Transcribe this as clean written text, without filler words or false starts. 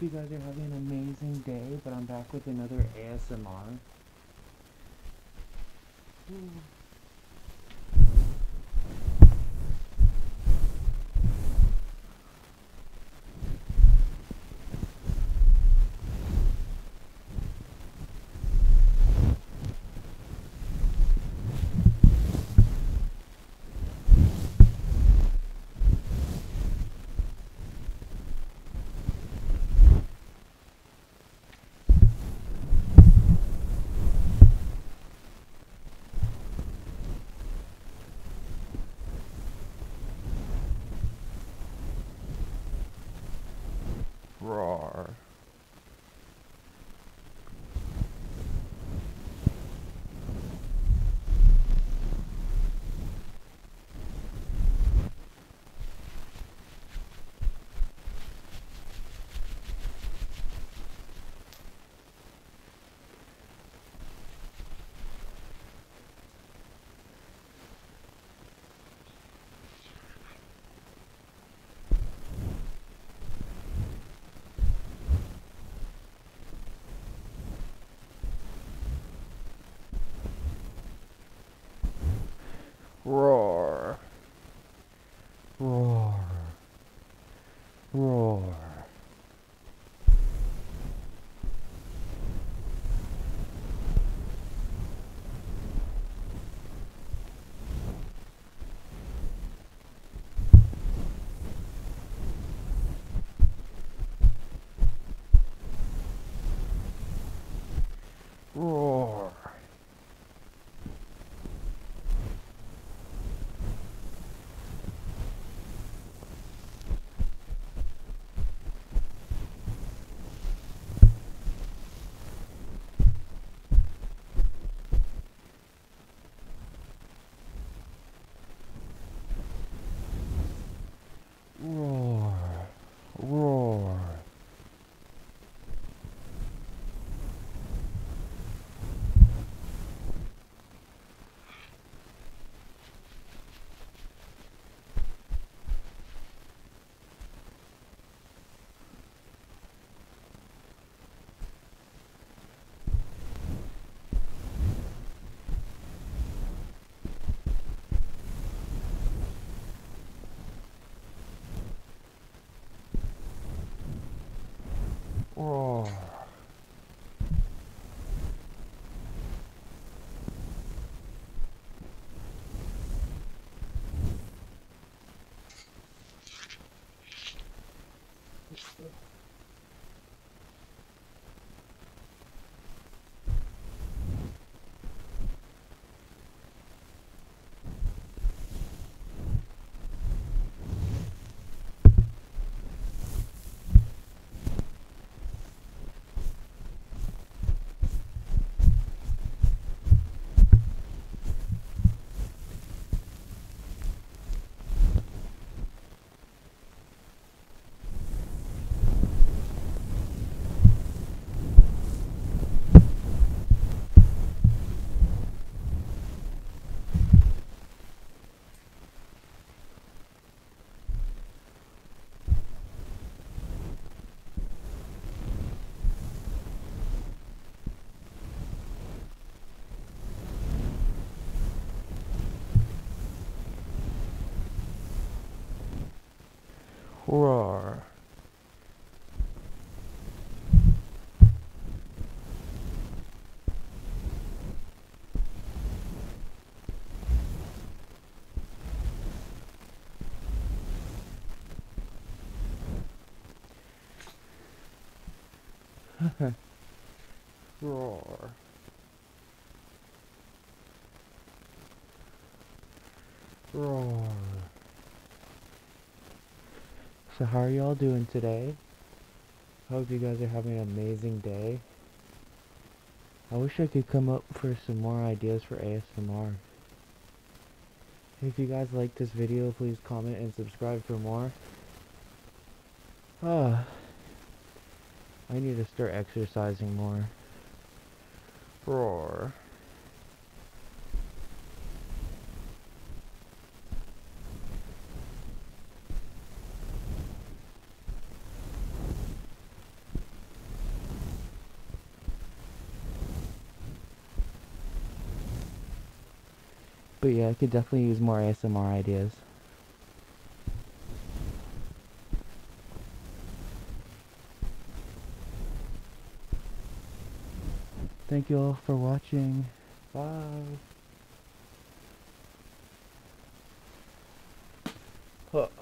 you guys are having an amazing day, but I'm back with another ASMR. Roar. Roar. Roar. Roar. Roar. Roar. Roar. Roar. Roar. Roar. Roar. So how are y'all doing today? Hope you guys are having an amazing day. I wish I could come up for some more ideas for ASMR. If you guys like this video, please comment and subscribe for more. I need to start exercising more. Roar. But yeah, I could definitely use more ASMR ideas. Thank you all for watching. Bye. Huh.